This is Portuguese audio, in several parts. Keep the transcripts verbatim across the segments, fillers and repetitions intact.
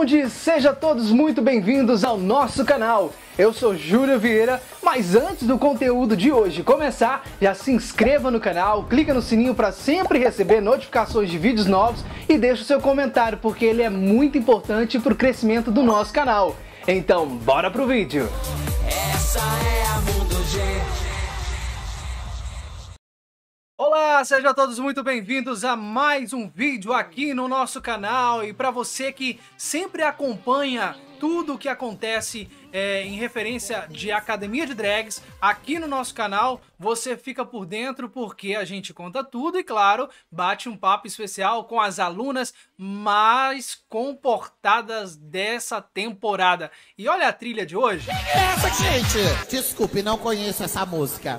Conde, sejam todos muito bem-vindos ao nosso canal. Eu sou Júlio Vieira, mas antes do conteúdo de hoje começar, já se inscreva no canal, clica no sininho para sempre receber notificações de vídeos novos e deixa o seu comentário, porque ele é muito importante para o crescimento do nosso canal. Então, bora pro vídeo! Essa é a Mundo G. Olá, sejam todos muito bem-vindos a mais um vídeo aqui no nosso canal. E para você que sempre acompanha tudo o que acontece é, em referência de Academia de Drags aqui no nosso canal, você fica por dentro porque a gente conta tudo e, claro, bate um papo especial com as alunas mais comportadas dessa temporada. E olha a trilha de hoje. Essa, gente! Desculpe, não conheço essa música.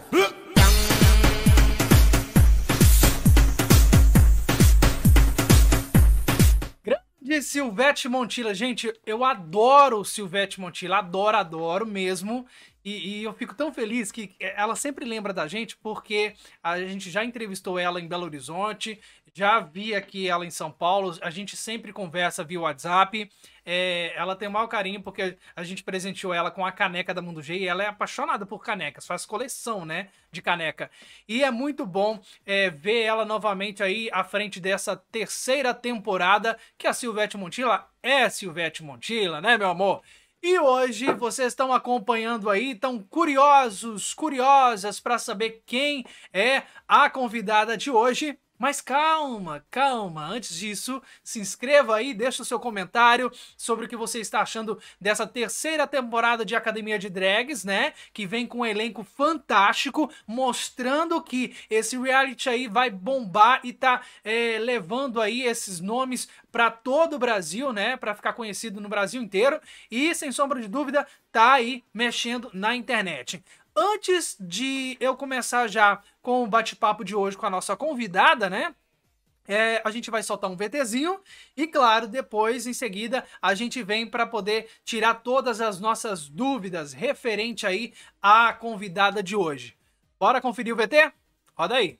De Silvete Montilla. Gente, eu adoro Silvete Montilla, adoro, adoro mesmo, e, e eu fico tão feliz que ela sempre lembra da gente, porque a gente já entrevistou ela em Belo Horizonte, já vi aqui ela em São Paulo, a gente sempre conversa via WhatsApp. É, ela tem o maior carinho porque a gente presenteou ela com a caneca da Mundo G e ela é apaixonada por canecas, faz coleção, né, de caneca. E é muito bom é, ver ela novamente aí à frente dessa terceira temporada, que a Silvete Montilla é Silvete Montilla, né, meu amor? E hoje vocês estão acompanhando aí, estão curiosos, curiosas para saber quem é a convidada de hoje. Mas calma, calma, antes disso, se inscreva aí, deixa o seu comentário sobre o que você está achando dessa terceira temporada de Academia de Drags, né? Que vem com um elenco fantástico, mostrando que esse reality aí vai bombar e tá é, levando aí esses nomes para todo o Brasil, né? Para ficar conhecido no Brasil inteiro e, sem sombra de dúvida, tá aí mexendo na internet. Antes de eu começar já com o bate-papo de hoje com a nossa convidada, né? É, a gente vai soltar um VTzinho e, claro, depois, em seguida, a gente vem para poder tirar todas as nossas dúvidas referente aí à convidada de hoje. Bora conferir o V T? Roda aí!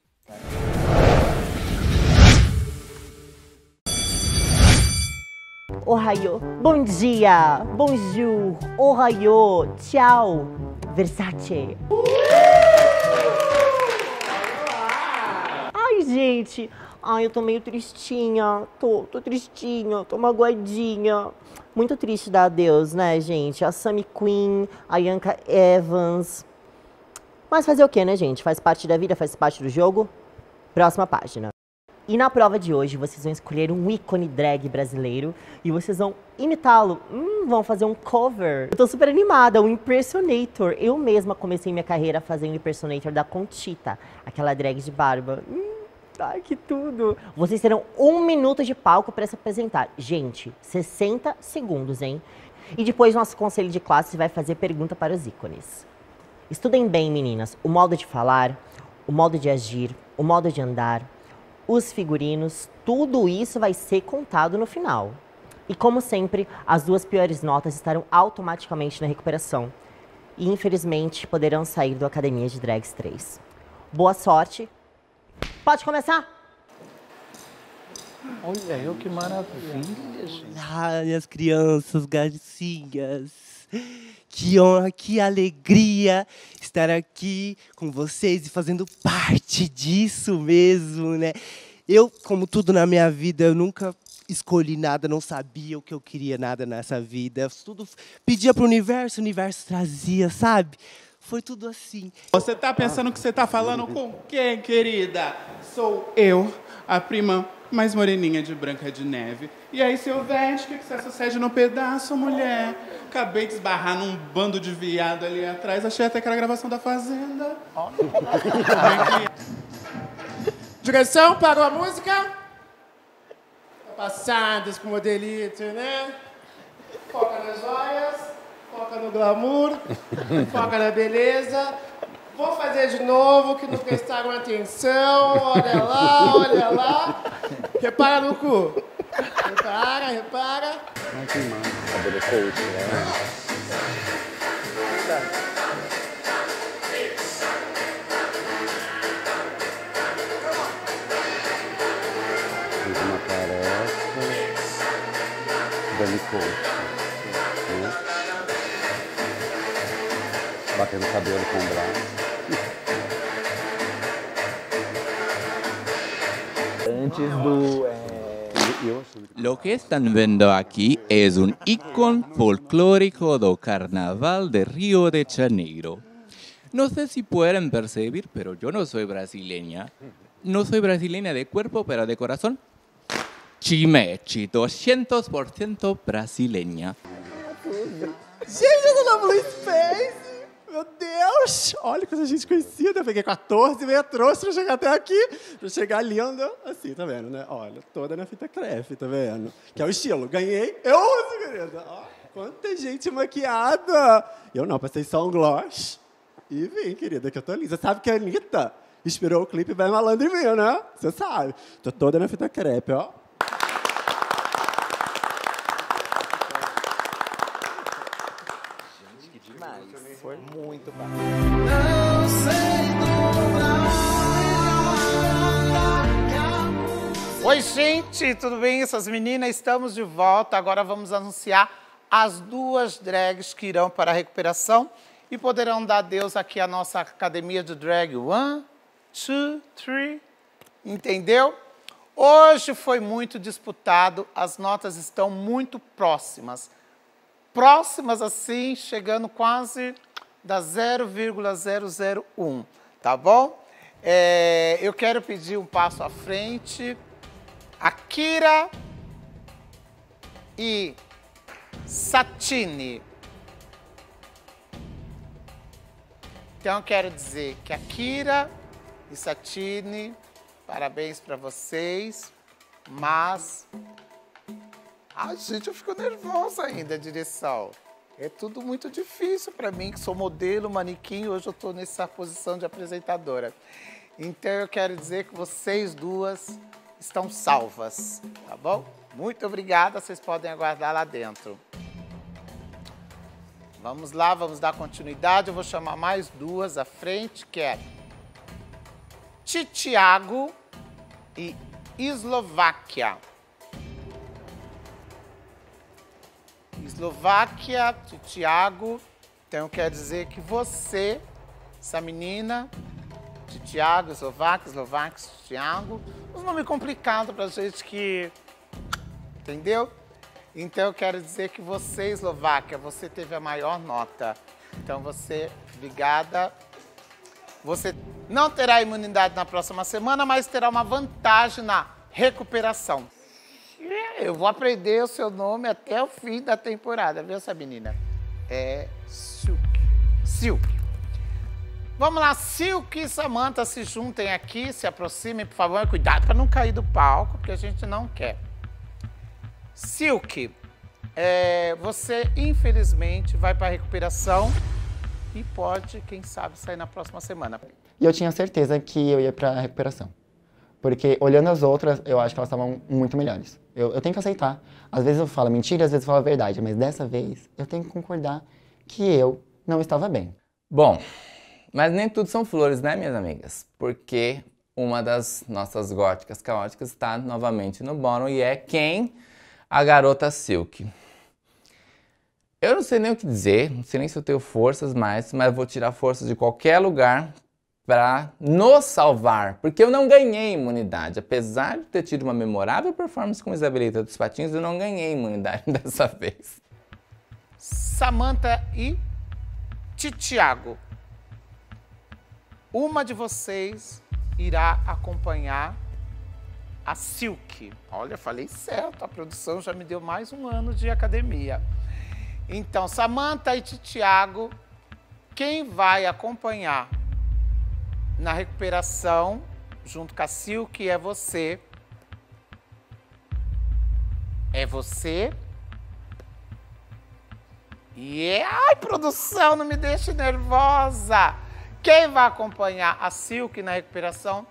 Ohayou, bom dia, bonjour, ohayou, tchau, Versace. Ai, gente, ai, eu tô meio tristinha, tô, tô tristinha, tô magoadinha. Muito triste dar adeus, né, gente? A Sammy Queen, a Yanka Evans. Mas fazer o que, né, gente? Faz parte da vida, faz parte do jogo. Próxima página. E na prova de hoje, vocês vão escolher um ícone drag brasileiro e vocês vão imitá-lo. Hum, vão fazer um cover. Eu tô super animada, um impersonator. Eu mesma comecei minha carreira fazendo impersonator da Conchita, aquela drag de barba. Hum, ai, que tudo. Vocês terão um minuto de palco para se apresentar. Gente, sessenta segundos, hein? E depois nosso conselho de classe vai fazer pergunta para os ícones. Estudem bem, meninas, o modo de falar, o modo de agir, o modo de andar, os figurinos, tudo isso vai ser contado no final. E como sempre, as duas piores notas estarão automaticamente na recuperação. E infelizmente poderão sair do Academia de Drags três. Boa sorte. Pode começar? Olha eu, que maravilha, gente. Ai, as crianças, garcinhas. Que honra, que alegria estar aqui com vocês e fazendo parte disso mesmo, né? Eu, como tudo na minha vida, eu nunca escolhi nada, não sabia o que eu queria nada nessa vida. Tudo pedia para o universo, o universo trazia, sabe? Foi tudo assim. Você tá pensando que você tá falando com quem, querida? Sou eu, a prima mais moreninha de Branca de Neve. E aí, Silvete, o que, que você sucede no pedaço, mulher? Acabei de esbarrar num bando de viado ali atrás. Achei até que era a gravação da Fazenda. Direção, parou a música? Passadas com modelito, né? Foca nas joias, foca no glamour, foca na beleza. Vou fazer de novo, que não prestaram atenção. Olha lá, olha lá. Repara no cu. Repara, repara. Ai, que mano, cabelo coach, né? Fiz uma careca. Dani Couto. Né? Batendo cabelo com o braço. Antes do... É... Lo que están viendo aquí es un ícono folclórico do Carnaval de Río de Janeiro. No sé si pueden percibir, pero yo no soy brasileña. No soy brasileña de cuerpo, pero de corazón. Chimechi, doscientos por ciento brasileña. Gente, eu tô na Blue Space! Meu Deus! Olha quanta gente conhecida. Eu peguei quatorze metrôs pra chegar até aqui. Pra chegar linda. Assim, tá vendo, né? Olha, toda na fita crepe, tá vendo? Que é o estilo. Ganhei. Eu uso, querida. Ó, quanta gente maquiada. Eu não, passei só um gloss. E vim, querida, que eu tô linda. Você sabe que a Anitta inspirou o clipe Vai Malandro em mim, né? Você sabe. Tô toda na fita crepe, ó. Foi muito bom. Oi, gente, tudo bem? Essas meninas, estamos de volta. Agora vamos anunciar as duas drags que irão para a recuperação e poderão dar adeus aqui à nossa academia de drag. One, two, three. Entendeu? Hoje foi muito disputado, as notas estão muito próximas. Próximas assim, chegando quase da zero vírgula zero zero um, tá bom? É, eu quero pedir um passo à frente. Akira e Satine. Então, eu quero dizer que Akira e Satine, parabéns para vocês, mas... Ai, gente, eu fico nervosa ainda, direção. É tudo muito difícil para mim, que sou modelo, manequim, hoje eu estou nessa posição de apresentadora. Então, eu quero dizer que vocês duas estão salvas, tá bom? Muito obrigada, vocês podem aguardar lá dentro. Vamos lá, vamos dar continuidade. Eu vou chamar mais duas à frente, que é Titiago e Eslováquia. Eslováquia, Titiago. Então, quer dizer que você, essa menina, Titiago, Eslováquia, Eslováquia, Titiago, um nome complicado pra gente que... Entendeu? Então, eu quero dizer que você, Eslováquia, você teve a maior nota. Então, você, obrigada. Você não terá imunidade na próxima semana, mas terá uma vantagem na recuperação. Eu vou aprender o seu nome até o fim da temporada, viu, essa menina? É Silk. Silk. Vamos lá, Silk e Samantha se juntem aqui, se aproximem, por favor. Cuidado para não cair do palco, porque a gente não quer. Silk, é, você infelizmente vai para a recuperação e pode, quem sabe, sair na próxima semana. E eu tinha certeza que eu ia para a recuperação. Porque olhando as outras, eu acho que elas estavam muito melhores. Eu, eu tenho que aceitar. Às vezes eu falo mentira, às vezes eu falo a verdade, mas dessa vez eu tenho que concordar que eu não estava bem. Bom, mas nem tudo são flores, né, minhas amigas? Porque uma das nossas góticas caóticas está novamente no bottom e é quem? A garota Silk. Eu não sei nem o que dizer, não sei nem se eu tenho forças mais, mas eu vou tirar forças de qualquer lugar para nos salvar, porque eu não ganhei imunidade. Apesar de ter tido uma memorável performance com Isabelita dos Patins, eu não ganhei imunidade dessa vez. Samantha e Titiago. Uma de vocês irá acompanhar a Silk. Olha, falei certo, a produção já me deu mais um ano de academia. Então, Samantha e Titiago, quem vai acompanhar na recuperação, junto com a Silk, é você. É você. E é... Ai, produção, não me deixe nervosa. Quem vai acompanhar a Silk na recuperação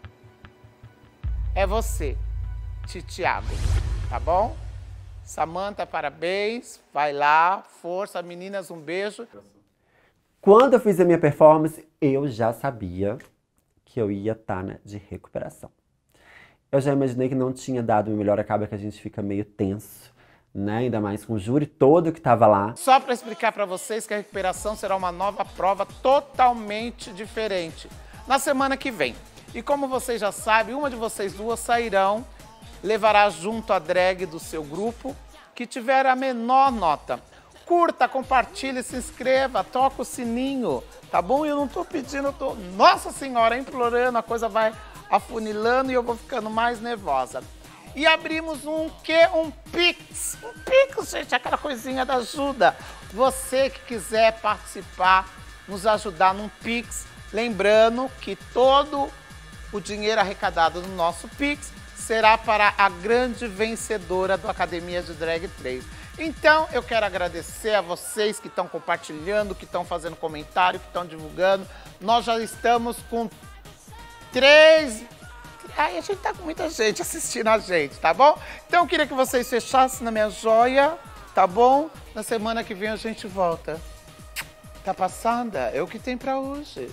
é você, Titiago, tá bom? Samantha, parabéns. Vai lá, força. Meninas, um beijo. Quando eu fiz a minha performance, eu já sabia que eu ia estar né, de recuperação. Eu já imaginei que não tinha dado o melhor, acaba que a gente fica meio tenso né? Ainda mais com o júri todo que tava lá. Só para explicar para vocês que a recuperação será uma nova prova totalmente diferente na semana que vem. E como vocês já sabem, uma de vocês duas sairão, levará junto a drag do seu grupo que tiver a menor nota. Curta, compartilhe, se inscreva, toca o sininho, tá bom? Eu não tô pedindo, eu tô, nossa senhora, implorando, a coisa vai afunilando e eu vou ficando mais nervosa. E abrimos um quê? Um Pix. Um Pix, gente, aquela coisinha da ajuda. Você que quiser participar, nos ajudar num Pix, lembrando que todo o dinheiro arrecadado no nosso Pix será para a grande vencedora do Academia de Drag três. Então, eu quero agradecer a vocês que estão compartilhando, que estão fazendo comentário, que estão divulgando. Nós já estamos com três... Ai, a gente tá com muita gente assistindo a gente, tá bom? Então, eu queria que vocês fechassem na minha joia, tá bom? Na semana que vem a gente volta. Tá passando? É o que tem pra hoje.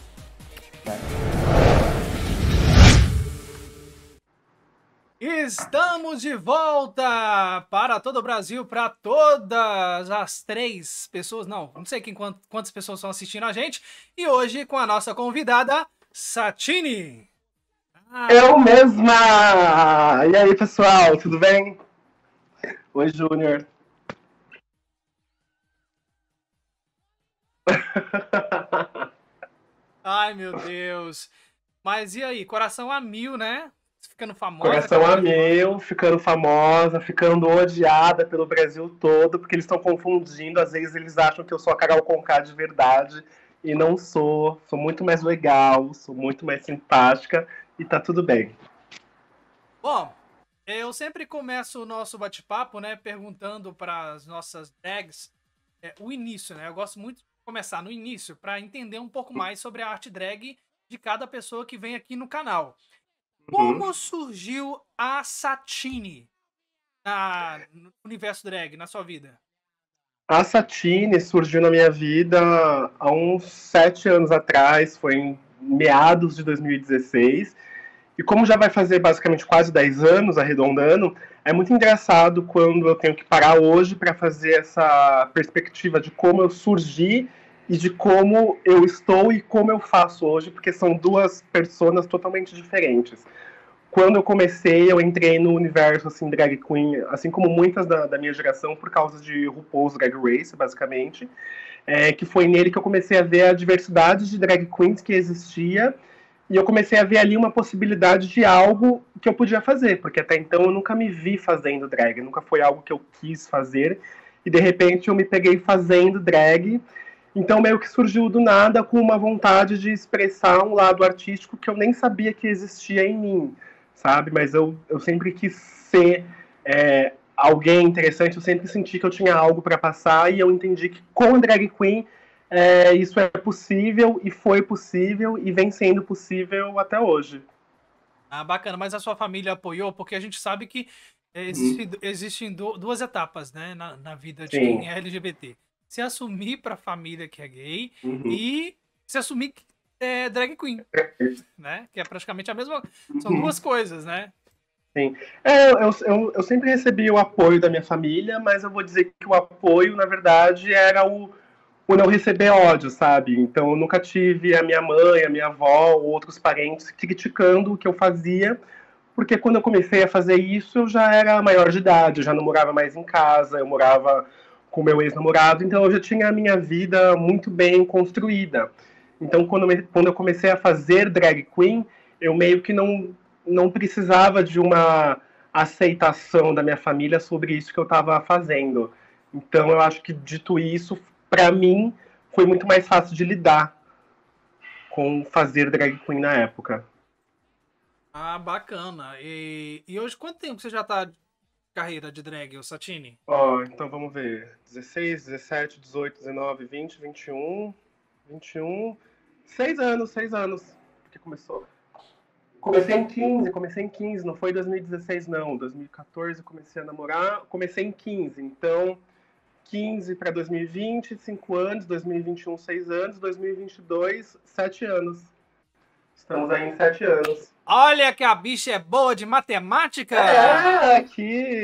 Estamos de volta para todo o Brasil, para todas as três pessoas, não, não sei quem, quantas pessoas estão assistindo a gente, e hoje com a nossa convidada, Satine. Ah. Eu mesma! E aí, pessoal, tudo bem? Oi, Júnior. Ai, meu Deus. Mas e aí, coração a mil, né? Ficando famosa. Coração a mil, ficando famosa, ficando odiada pelo Brasil todo, porque eles estão confundindo. Às vezes eles acham que eu sou a Carol Conká de verdade, e não sou. Sou muito mais legal, sou muito mais simpática, e tá tudo bem. Bom, eu sempre começo o nosso bate-papo, né, perguntando para as nossas drags é, o início, né? Eu gosto muito de começar no início, para entender um pouco mais sobre a arte drag de cada pessoa que vem aqui no canal. Como uhum. surgiu a Satine na, no universo drag, na sua vida? A Satine surgiu na minha vida há uns sete anos atrás, foi em meados de dois mil e dezesseis. E como já vai fazer basicamente quase dez anos, arredondando, é muito engraçado quando eu tenho que parar hoje para fazer essa perspectiva de como eu surgi e de como eu estou e como eu faço hoje, porque são duas personas totalmente diferentes. Quando eu comecei, eu entrei no universo assim, drag queen, assim como muitas da, da minha geração, por causa de RuPaul's Drag Race, basicamente, é, que foi nele que eu comecei a ver a diversidade de drag queens que existia, e eu comecei a ver ali uma possibilidade de algo que eu podia fazer, porque até então eu nunca me vi fazendo drag, nunca foi algo que eu quis fazer, e de repente eu me peguei fazendo drag. Então, meio que surgiu do nada com uma vontade de expressar um lado artístico que eu nem sabia que existia em mim, sabe? Mas eu, eu sempre quis ser é, alguém interessante, eu sempre senti que eu tinha algo para passar e eu entendi que com a drag queen é, isso é possível e foi possível e vem sendo possível até hoje. Ah, bacana. Mas a sua família apoiou? Porque a gente sabe que existe, hum. existem duas etapas, né, na, na vida de Sim. quem é L G B T. Se assumir pra família que é gay uhum. e se assumir que é drag queen, né? Que é praticamente a mesma... São uhum. duas coisas, né? Sim. É, eu, eu, eu sempre recebi o apoio da minha família, mas eu vou dizer que o apoio, na verdade, era o, o não receber ódio, sabe? Então, eu nunca tive a minha mãe, a minha avó ou outros parentes criticando o que eu fazia, porque quando eu comecei a fazer isso, eu já era maior de idade, eu já não morava mais em casa, eu morava com meu ex-namorado, então eu já tinha a minha vida muito bem construída. Então, quando, me, quando eu comecei a fazer drag queen, eu meio que não, não precisava de uma aceitação da minha família sobre isso que eu estava fazendo. Então, eu acho que, dito isso, para mim, foi muito mais fácil de lidar com fazer drag queen na época. Ah, bacana. E, e hoje, quanto tempo você já está carreira de drag, o Satine? Ó, oh, então vamos ver. dezesseis, dezessete, dezoito, dezenove, vinte, vinte e um, vinte e um... Seis anos, seis anos que começou. Comecei em quinze, comecei em quinze, não foi dois mil e dezesseis não. dois mil e quatorze comecei a namorar, comecei em quinze. Então, quinze para dois mil e vinte, cinco anos, dois mil e vinte e um, seis anos, dois mil e vinte e dois, sete anos. Estamos aí em sete anos. Olha que a bicha é boa de matemática! É, aqui,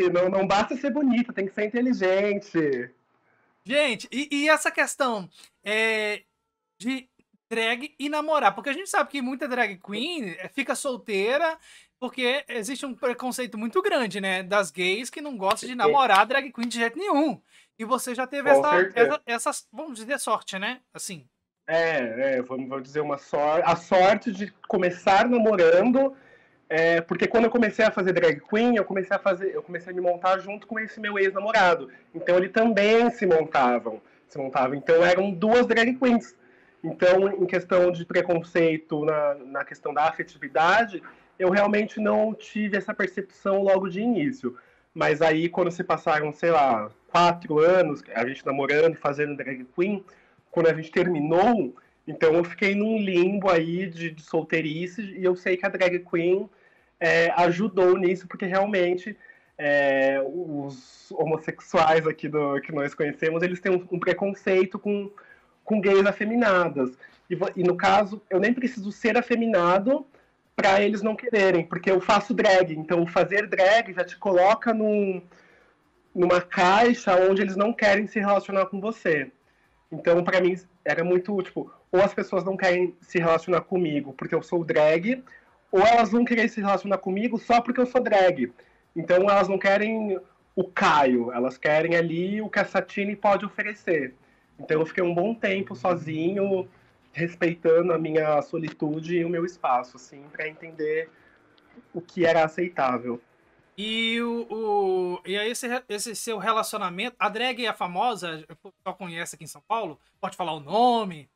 não, não basta ser bonita, tem que ser inteligente. Gente, e, e essa questão é, de drag e namorar? Porque a gente sabe que muita drag queen fica solteira porque existe um preconceito muito grande, né? Das gays que não gostam de namorar drag queen de jeito nenhum. E você já teve Com essa, certeza. essa, essa, vamos dizer, sorte, né? Assim. É, é vamos, vamos dizer uma sorte. A sorte de começar namorando, é, porque quando eu comecei a fazer drag queen, eu comecei a fazer, eu comecei a me montar junto com esse meu ex-namorado. Então ele também se montavam, se montava. Então eram duas drag queens. Então, em questão de preconceito na, na questão da afetividade, eu realmente não tive essa percepção logo de início. Mas aí, quando se passaram, sei lá, quatro anos, a gente namorando, fazendo drag queen, quando a gente terminou, então eu fiquei num limbo aí de, de solteirice, e eu sei que a drag queen é, ajudou nisso, porque realmente é, os homossexuais aqui do, que nós conhecemos, eles têm um, um preconceito com, com gays afeminadas. E, e no caso, eu nem preciso ser afeminado para eles não quererem, porque eu faço drag, então fazer drag já te coloca num, numa caixa onde eles não querem se relacionar com você. Então, para mim, era muito, tipo, ou as pessoas não querem se relacionar comigo porque eu sou drag, ou elas vão querer se relacionar comigo só porque eu sou drag. Então, elas não querem o Caio, elas querem ali o que a Satine pode oferecer. Então, eu fiquei um bom tempo sozinho, respeitando a minha solitude e o meu espaço, assim, para entender o que era aceitável. E, o, o, e aí esse, esse seu relacionamento, a drag é famosa, o pessoal conhece aqui em São Paulo? Pode falar o nome?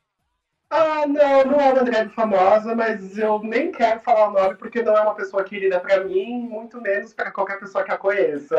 Ah, não, não é uma drag famosa, mas eu nem quero falar o nome porque não é uma pessoa querida pra mim, muito menos pra qualquer pessoa que a conheça.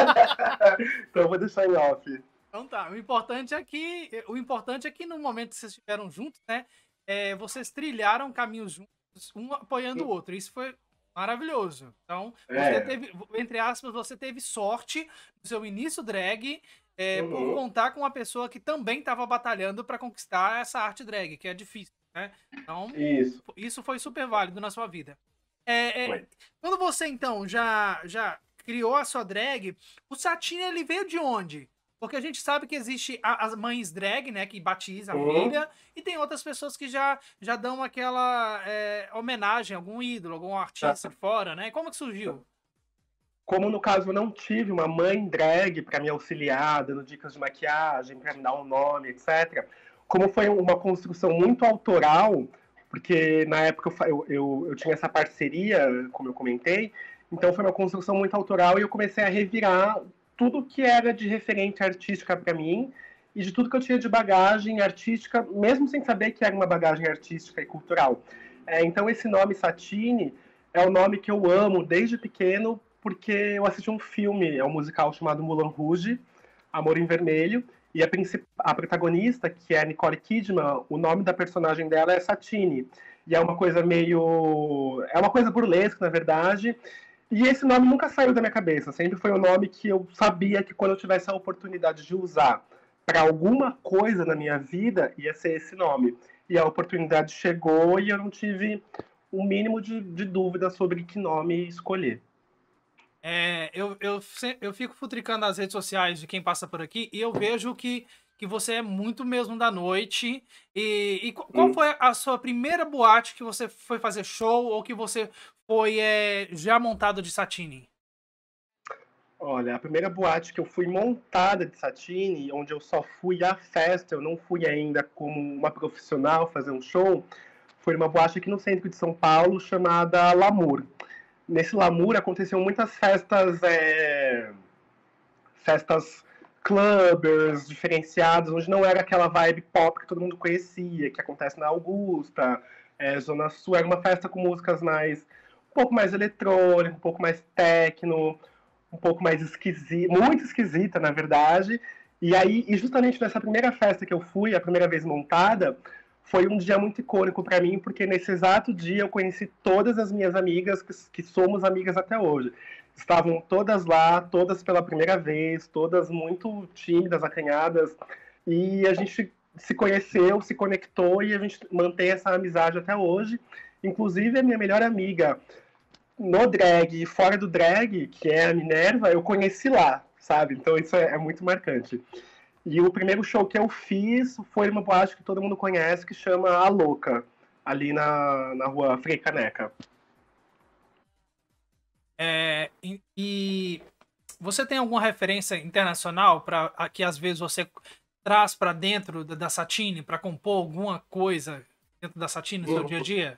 Então eu vou deixar em off. Então tá, o importante é que, o importante é que no momento que vocês estiveram juntos, né, é, vocês trilharam caminhos juntos, um apoiando o outro. Isso foi maravilhoso. Então, você É. teve, entre aspas, você teve sorte no seu início drag, é, Uhum. por contar com uma pessoa que também estava batalhando para conquistar essa arte drag, que é difícil, né? Então, Isso. isso foi super válido na sua vida. É, é, Foi. quando você, então, já, já criou a sua drag, o Satine, ele veio de onde? Porque a gente sabe que existe a- as mães drag, né, que batiza a Uhum. filha, e tem outras pessoas que já, já dão aquela é, homenagem a algum ídolo, algum artista de fora, né? Como que surgiu? Como no caso eu não tive uma mãe drag para me auxiliar, dando dicas de maquiagem, para me dar um nome, etcétera. Como foi uma construção muito autoral, porque na época eu, fa- eu, eu, eu tinha essa parceria, como eu comentei, então foi uma construção muito autoral e eu comecei a revirar tudo que era de referente artística para mim e de tudo que eu tinha de bagagem artística, mesmo sem saber que era uma bagagem artística e cultural. É, então esse nome Satine é o nome que eu amo desde pequeno, porque eu assisti um filme, é um musical chamado Moulin Rouge, Amor em Vermelho, e a, princip- a protagonista, que é a Nicole Kidman, o nome da personagem dela é Satine. E é uma coisa meio... é uma coisa burlesca, na verdade. E esse nome nunca saiu da minha cabeça. Sempre foi um nome que eu sabia que quando eu tivesse a oportunidade de usar para alguma coisa na minha vida, ia ser esse nome. E a oportunidade chegou e eu não tive o mínimo de, de dúvida sobre que nome escolher. É, eu, eu, se- eu fico futricando as redes sociais de quem passa por aqui e eu vejo que, que você é muito mesmo da noite. E, e qu- qual Hum. foi a sua primeira boate que você foi fazer show ou que você foi é, já montado de Satine? Olha, a primeira boate que eu fui montada de Satine, onde eu só fui à festa, eu não fui ainda como uma profissional fazer um show, foi uma boate aqui no centro de São Paulo chamada Lamour. Nesse Lamour aconteciam muitas festas, é, festas clubbers, diferenciadas, onde não era aquela vibe pop que todo mundo conhecia, que acontece na Augusta, é, Zona Sul. Era uma festa com músicas mais, um pouco mais eletrônica, um pouco mais techno, um pouco mais esquisita, muito esquisita, na verdade. E aí, e justamente nessa primeira festa que eu fui, a primeira vez montada, foi um dia muito icônico para mim, porque nesse exato dia eu conheci todas as minhas amigas, que, que somos amigas até hoje. Estavam todas lá, todas pela primeira vez, todas muito tímidas, acanhadas, e a gente se conheceu, se conectou, e a gente mantém essa amizade até hoje. Inclusive, a minha melhor amiga no drag e fora do drag, que é a Minerva, eu conheci lá, sabe? Então isso é, é muito marcante. E o primeiro show que eu fiz foi uma boate que todo mundo conhece, que chama A Louca, ali na, na rua Frei Caneca. É, e, e você tem alguma referência internacional para que às vezes você traz para dentro da, da Satine para compor alguma coisa dentro da Satine no seu dia a dia?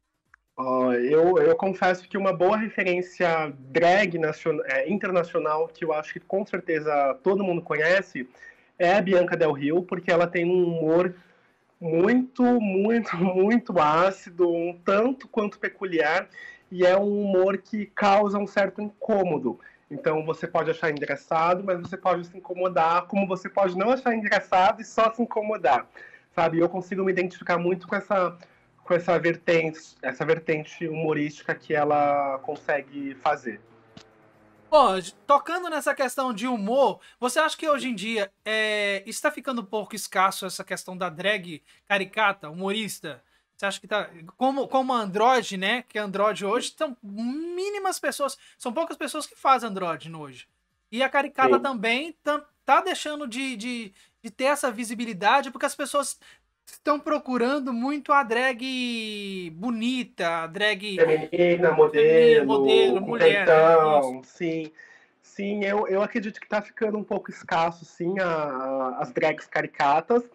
Uh, eu, eu confesso que uma boa referência drag nacion- é, internacional, que eu acho que com certeza todo mundo conhece, é a Bianca Del Rio, porque ela tem um humor muito, muito, muito ácido, um tanto quanto peculiar, e é um humor que causa um certo incômodo. Então você pode achar engraçado, mas você pode se incomodar, como você pode não achar engraçado e só se incomodar, sabe? Eu consigo me identificar muito com essa, com essa vertente, essa vertente humorística que ela consegue fazer. Bom, tocando nessa questão de humor, você acha que hoje em dia é, está ficando um pouco escasso essa questão da drag caricata, humorista? Você acha que tá... Como, como a Android, né? Que a Android hoje são mínimas pessoas, são poucas pessoas que fazem Android hoje. E a caricata Sim. também tá, tá deixando de, de, de ter essa visibilidade, porque as pessoas estão procurando muito a drag bonita, a drag... Feminina, modelo, feminina, modelo com mulher. peitão, sim. Sim, eu, eu acredito que tá ficando um pouco escasso, sim, a, a- as drags caricatas.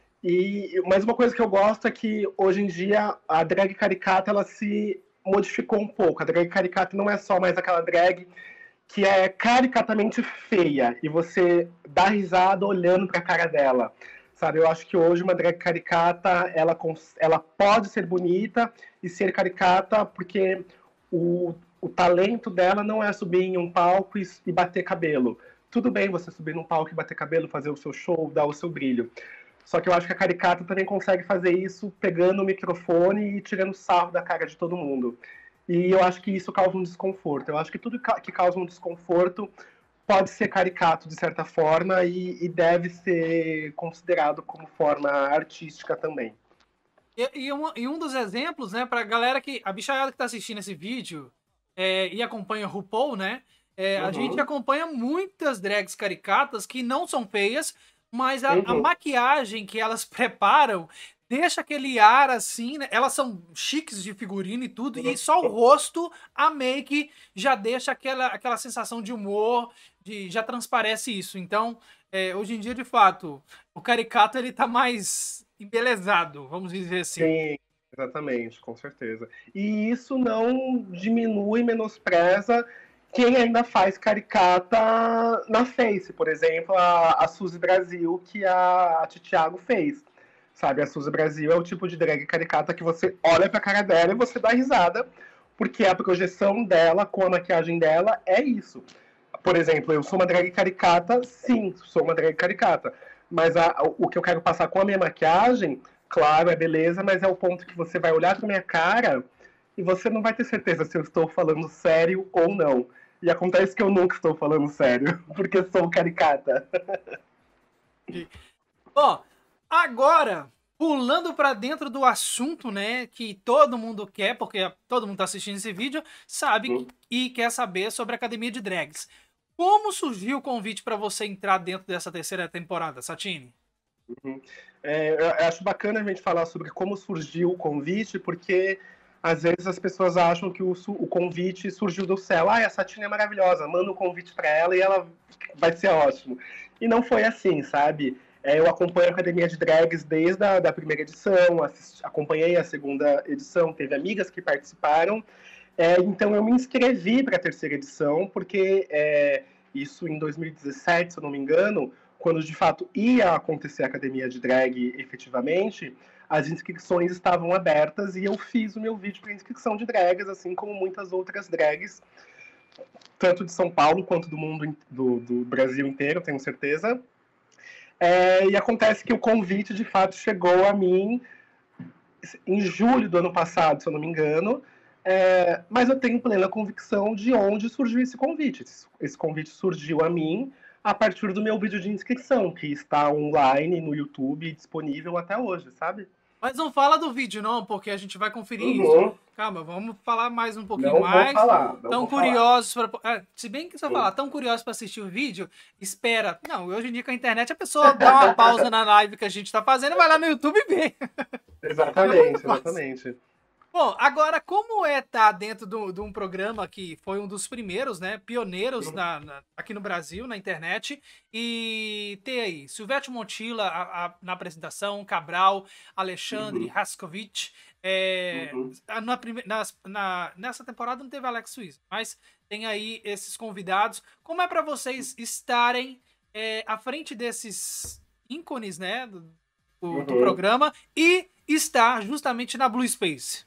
E, mas uma coisa que eu gosto é que hoje em dia a drag caricata ela se modificou um pouco. A drag caricata não é só mais aquela drag que é caricatamente feia e você dá risada olhando para a cara dela, sabe? Eu acho que hoje uma drag caricata ela, cons- ela pode ser bonita e ser caricata porque o, o talento dela não é subir em um palco e, e bater cabelo. Tudo bem você subir num palco e bater cabelo, fazer o seu show, dar o seu brilho. Só que eu acho que a caricata também consegue fazer isso pegando o microfone e tirando sarro da cara de todo mundo. E eu acho que isso causa um desconforto. Eu acho que tudo ca- que causa um desconforto pode ser caricato de certa forma e, e deve ser considerado como forma artística também. E, e um, e um dos exemplos, né, pra galera que... A bichaiada que tá assistindo esse vídeo é, e acompanha o RuPaul, né? é, A Uhum. gente acompanha muitas drags caricatas que não são feias, mas a, a Uhum. maquiagem que elas preparam deixa aquele ar assim, né? Elas são chiques de figurino e tudo, e só o rosto, a make, já deixa aquela, aquela sensação de humor, de, já transparece isso. Então, é, hoje em dia, de fato, o caricato ele tá mais embelezado, vamos dizer assim. Sim, exatamente, com certeza. E isso não diminui, menospreza quem ainda faz caricata na Face. Por exemplo, a, a Suzy Brasil, que a, a Titiago fez. Sabe, a Suzy Brasil é o tipo de drag caricata que você olha pra cara dela e você dá risada, porque a projeção dela com a maquiagem dela é isso. Por exemplo, eu sou uma drag caricata, sim, sou uma drag caricata. Mas a- o que eu quero passar com a minha maquiagem, claro, é beleza, mas é o ponto que você vai olhar pra minha cara e você não vai ter certeza se eu estou falando sério ou não. E acontece que eu nunca estou falando sério, porque sou caricata. Ó, agora, pulando pra dentro do assunto, né, que todo mundo quer, porque todo mundo tá assistindo esse vídeo, sabe e quer saber sobre a Academia de Drags. Como surgiu o convite pra você entrar dentro dessa terceira temporada, Satine? Uhum. É, eu eu acho bacana a gente falar sobre como surgiu o convite, porque às vezes as pessoas acham que o, su- o convite surgiu do céu. Ah, a Satine é maravilhosa, manda um convite para ela e ela vai ser ótimo. E não foi assim, sabe? É, eu acompanho a Academia de Drags desde a da primeira edição, assisti- acompanhei a segunda edição, teve amigas que participaram. É, então eu me inscrevi para a terceira edição, porque é, isso em dois mil e dezessete, se eu não me engano, quando de fato ia acontecer a Academia de Drag efetivamente, as inscrições estavam abertas e eu fiz o meu vídeo para inscrição de drags, assim como muitas outras drags, tanto de São Paulo quanto do mundo, in- do, do Brasil inteiro, tenho certeza. É, e acontece que o convite de fato chegou a mim em julho do ano passado, se eu não me engano, é, mas eu tenho plena convicção de onde surgiu esse convite. Esse, esse convite surgiu a mim a partir do meu vídeo de inscrição, que está online no YouTube, disponível até hoje, sabe? Mas não fala do vídeo, não, porque a gente vai conferir Uhum. isso. calma, vamos falar mais um pouquinho Não mais. vou falar. Não Tão vou curiosos para, é, se bem que você Sim. falar, tão curiosos para assistir o vídeo, espera. Não, hoje em dia com a internet a pessoa dá uma pausa na live que a gente tá fazendo e vai lá no YouTube e vê. Exatamente, exatamente. Bom, agora, como é estar dentro do- de um programa que foi um dos primeiros, né, pioneiros na- na- aqui no Brasil, na internet, e ter aí Silvete Montilla a- a- na apresentação, Cabral, Alexandre, Uhum. Rascovich, é, Uhum. na prime- nas- na- nessa temporada não teve Alex Suíça, mas tem aí esses convidados. Como é para vocês estarem é, à frente desses ícones, né, do, do- do Uhum. programa e estar justamente na Blue Space?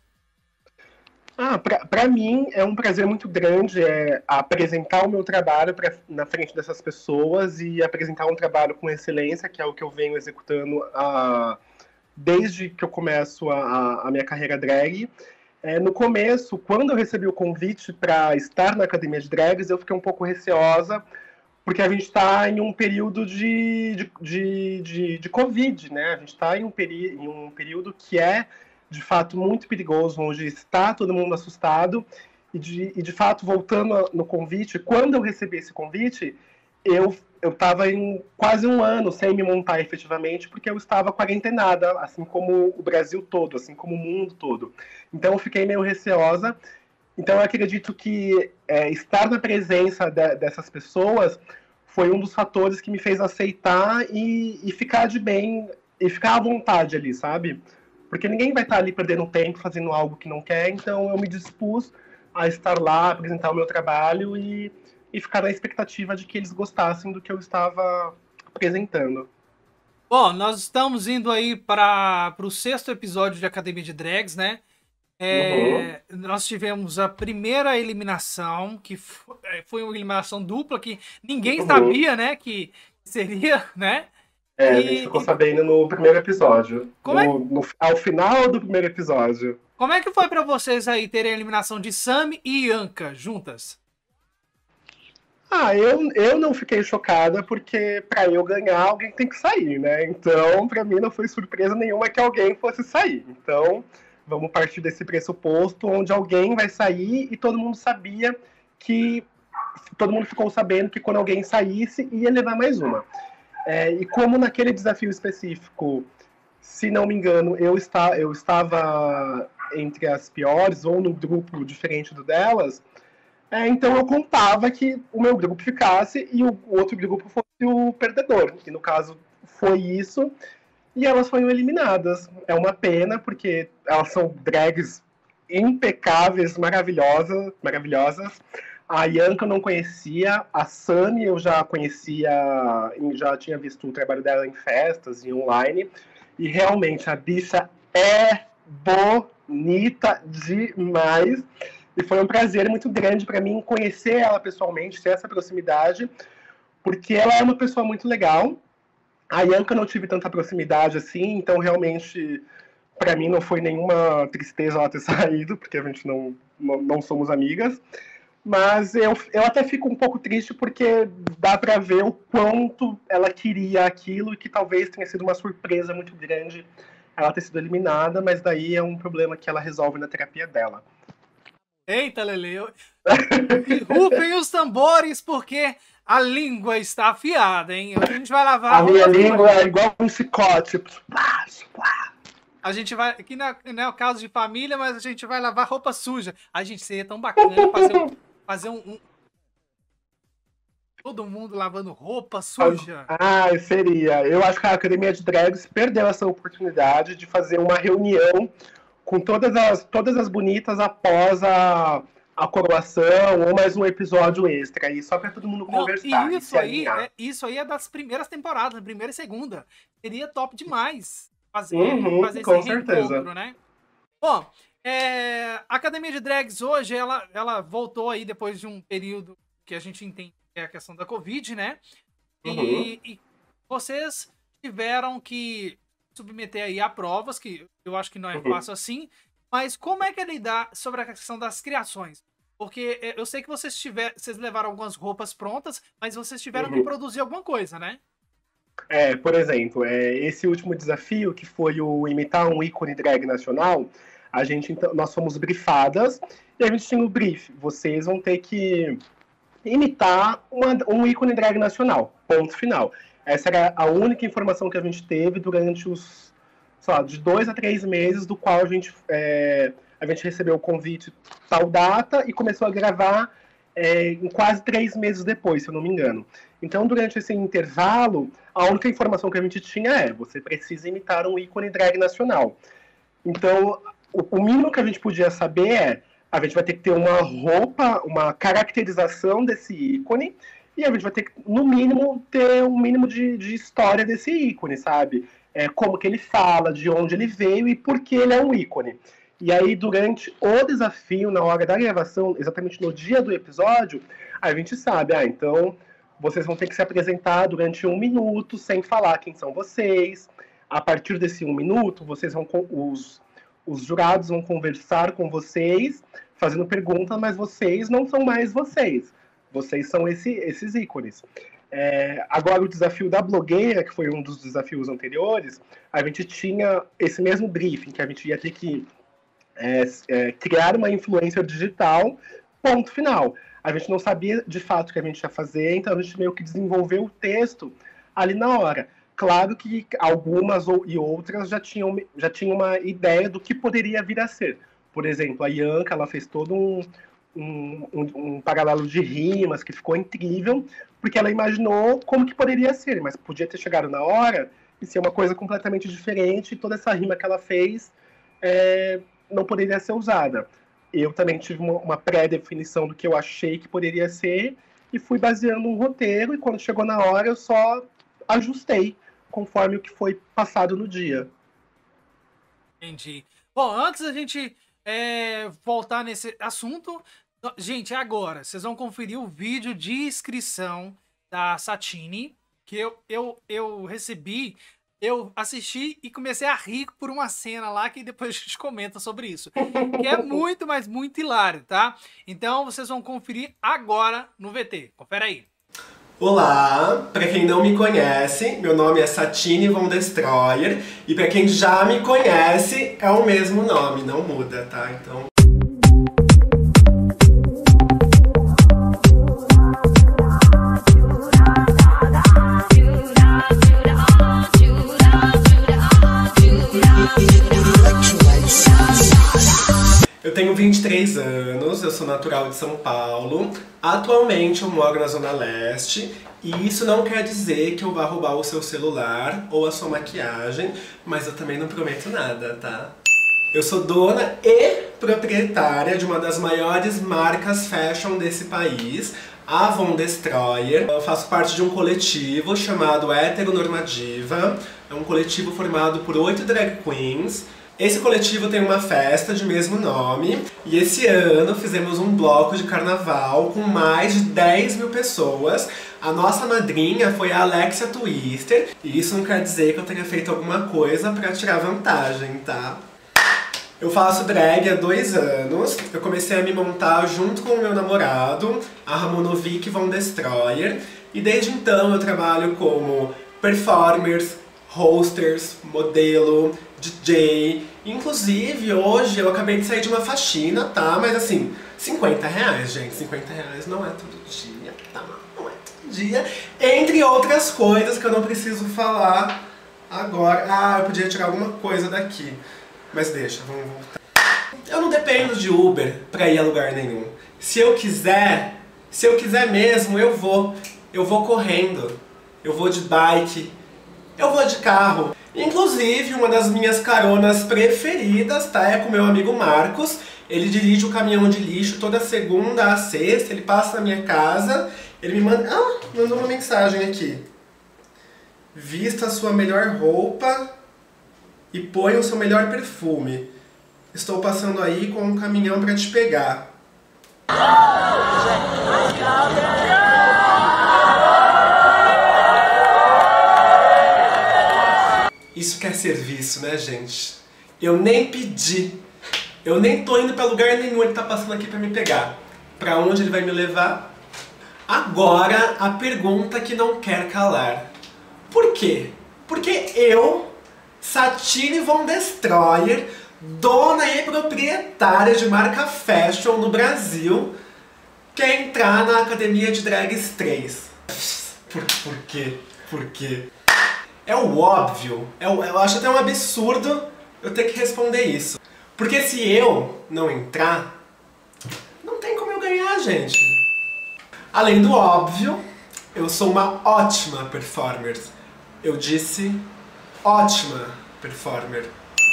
Ah, pra, pra mim é um prazer muito grande é, apresentar o meu trabalho pra, na frente dessas pessoas e apresentar um trabalho com excelência, que é o que eu venho executando ah, desde que eu começo a, a- a minha carreira drag. É, no começo, quando eu recebi o convite para estar na Academia de Drags, eu fiquei um pouco receosa, porque a gente está em um período de, de, de, de, de Covid, né? A gente está em, um peri- em um período que é, de fato, muito perigoso, onde está todo mundo assustado. E, de, e, de fato, voltando a- no convite, quando eu recebi esse convite, eu eu estava em quase um ano sem me montar efetivamente, porque eu estava quarentenada, assim como o Brasil todo, assim como o mundo todo. Então, eu fiquei meio receosa. Então, eu acredito que é, estar na presença de- dessas pessoas foi um dos fatores que me fez aceitar e, e ficar de bem, e ficar à vontade ali, sabe? Porque ninguém vai estar ali perdendo tempo fazendo algo que não quer, então eu me dispus a estar lá, apresentar o meu trabalho e, e ficar na expectativa de que eles gostassem do que eu estava apresentando. Bom, nós estamos indo aí para o sexto episódio de Academia de Drags, né? É, Nós tivemos a primeira eliminação, que fo- é, foi uma eliminação dupla, que ninguém Uhum. sabia, né, que seria, né? É, a E- gente ficou sabendo no primeiro episódio. Como é- No, no- ao final do primeiro episódio. Como é que foi para vocês aí terem a eliminação de Sami e Ianca juntas? Ah, eu, eu não fiquei chocada, porque pra eu ganhar, alguém tem que sair, né? Então, pra mim, não foi surpresa nenhuma que alguém fosse sair. Então, vamos partir desse pressuposto, onde alguém vai sair e todo mundo sabia que... Todo mundo ficou sabendo que quando alguém saísse, ia levar mais uma. É, e como naquele desafio específico, se não me engano, eu, está, eu estava entre as piores, ou no grupo diferente do delas, é, então eu contava que o meu grupo ficasse e o outro grupo fosse o perdedor. E no caso foi isso, e elas foram eliminadas. É uma pena, porque elas são drags impecáveis, maravilhosas, maravilhosas. A Ianca eu não conhecia, a Sami eu já conhecia, já tinha visto o trabalho dela em festas e online, e realmente a bicha é bonita demais. E foi um prazer muito grande para mim conhecer ela pessoalmente, ter essa proximidade, porque ela é uma pessoa muito legal. A Ianca eu não tive tanta proximidade assim, então realmente para mim não foi nenhuma tristeza ela ter saído, porque a gente não, não, não somos amigas. Mas eu, eu até fico um pouco triste porque dá para ver o quanto ela queria aquilo e que talvez tenha sido uma surpresa muito grande ela ter sido eliminada, mas daí é um problema que ela resolve na terapia dela. Eita, Lele. eu- Rufem os tambores, porque a língua está afiada, hein? Hoje a gente vai lavar A minha roupa língua suja. é igual um chicote. A gente vai. Aqui não é, não é o caso de família, mas a gente vai lavar roupa suja. A gente seria tão bacana fazer um. Fazer um, um- Todo mundo lavando roupa suja. Ah, seria. Eu acho que a Academia de Drags perdeu essa oportunidade de fazer uma reunião com todas as, todas as bonitas após a, a coroação ou mais um episódio extra aí, só para todo mundo Não, conversar. e e isso se aí, alinhar. é, isso aí é das primeiras temporadas, primeira e segunda. Seria top demais fazer, Uhum, fazer com esse certeza. reencontro, né? Bom, é, a Academia de Drags hoje, ela, ela voltou aí depois de um período que a gente entende que é a questão da Covid, né? E, Uhum. e vocês tiveram que submeter aí a provas, que eu acho que não é Uhum. fácil assim, mas como é que é lidar sobre a questão das criações? Porque é, eu sei que vocês, tiver, vocês levaram algumas roupas prontas, mas vocês tiveram que Uhum. produzir alguma coisa, né? É, por exemplo, é, esse último desafio, que foi o imitar um ícone drag nacional, A gente, então, nós fomos brifadas e a gente tinha o brief. Vocês vão ter que imitar uma, um ícone drag nacional, ponto final. Essa era a única informação que a gente teve durante os, sei lá, de dois a três meses, do qual a gente, é, a gente recebeu o convite tal data e começou a gravar é, em quase três meses depois, se eu não me engano. Então, durante esse intervalo, a única informação que a gente tinha é: você precisa imitar um ícone drag nacional. Então, o, o mínimo que a gente podia saber é: a gente vai ter que ter uma roupa, uma caracterização desse ícone, e a gente vai ter que, no mínimo, ter um mínimo de, de história desse ícone, sabe? É, como que ele fala, de onde ele veio e por que ele é um ícone. E aí, durante o desafio, na hora da gravação, exatamente no dia do episódio, a gente sabe, ah, então vocês vão ter que se apresentar durante um minuto, sem falar quem são vocês. A partir desse um minuto, vocês vão, os, os jurados vão conversar com vocês, fazendo perguntas, mas vocês não são mais vocês. Vocês são esse, esses ícones. É, agora, o desafio da blogueira, que foi um dos desafios anteriores, a gente tinha esse mesmo briefing, que a gente ia ter que é, é, criar uma influencer digital, ponto final. A gente não sabia de fato o que a gente ia fazer, então a gente meio que desenvolveu o texto ali na hora. Claro que algumas ou, e outras já tinham, já tinham uma ideia do que poderia vir a ser. Por exemplo, a Ianca, ela fez todo um, um, um, um paralelo de rimas que ficou incrível, porque ela imaginou como que poderia ser, mas podia ter chegado na hora e ser uma coisa completamente diferente, e toda essa rima que ela fez é, não poderia ser usada. Eu também tive uma, uma pré-definição do que eu achei que poderia ser, e fui baseando um roteiro, e quando chegou na hora eu só ajustei conforme o que foi passado no dia. Entendi. Bom, antes da gente é, voltar nesse assunto, gente, agora vocês vão conferir o vídeo de inscrição da Satine, que eu, eu, eu recebi, eu assisti e comecei a rir por uma cena lá, que depois a gente comenta sobre isso, que é muito, mas muito hilário, tá? Então vocês vão conferir agora no V T. Confere aí. Olá, para quem não me conhece, meu nome é Satine Von Destroyer, e para quem já me conhece, é o mesmo nome, não muda, tá? Então... Eu tenho vinte e três anos, eu sou natural de São Paulo. Atualmente eu moro na Zona Leste, e isso não quer dizer que eu vá roubar o seu celular ou a sua maquiagem, mas eu também não prometo nada, tá? Eu sou dona e proprietária de uma das maiores marcas fashion desse país, a Von Destroyer. Eu faço parte de um coletivo chamado Heteronormativa. É um coletivo formado por oito drag queens. Esse coletivo tem uma festa de mesmo nome, e esse ano fizemos um bloco de carnaval com mais de dez mil pessoas. A nossa madrinha foi a Alexia Twister, e isso não quer dizer que eu tenha feito alguma coisa pra tirar vantagem, tá? Eu faço drag há dois anos, eu comecei a me montar junto com o meu namorado, a Ramonovic Von Destroyer, e desde então eu trabalho como performers, hosters, modelo, D J. Inclusive, hoje eu acabei de sair de uma faxina, tá? Mas assim, cinquenta reais, gente. cinquenta reais não é todo dia, tá? Não é todo dia. Entre outras coisas que eu não preciso falar agora. Ah, eu podia tirar alguma coisa daqui. Mas deixa, vamos voltar. Eu não dependo de Uber pra ir a lugar nenhum. Se eu quiser, se eu quiser mesmo, eu vou. Eu vou correndo. Eu vou de bike. Eu vou de carro. Inclusive, uma das minhas caronas preferidas, tá? É com meu amigo Marcos. Ele dirige o caminhão de lixo toda segunda a sexta. Ele passa na minha casa. Ele me manda... Ah, mandou uma mensagem aqui. Vista a sua melhor roupa e põe o seu melhor perfume. Estou passando aí com um caminhão pra te pegar. Isso que é serviço, né, gente? Eu nem pedi. Eu nem tô indo pra lugar nenhum, ele tá passando aqui pra me pegar. Pra onde ele vai me levar? Agora, a pergunta que não quer calar. Por quê? Porque eu, Satine Von Destroyer, dona e proprietária de marca fashion no Brasil, quer entrar na Academia de Drags três. Por, por quê? Por quê? É o óbvio, é o, eu acho até um absurdo eu ter que responder isso. Porque se eu não entrar, não tem como eu ganhar, gente. Além do óbvio, eu sou uma ótima performer. Eu disse ótima performer.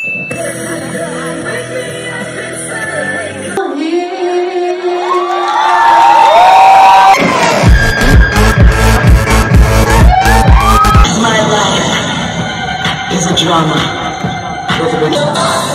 My life is a drama with a big...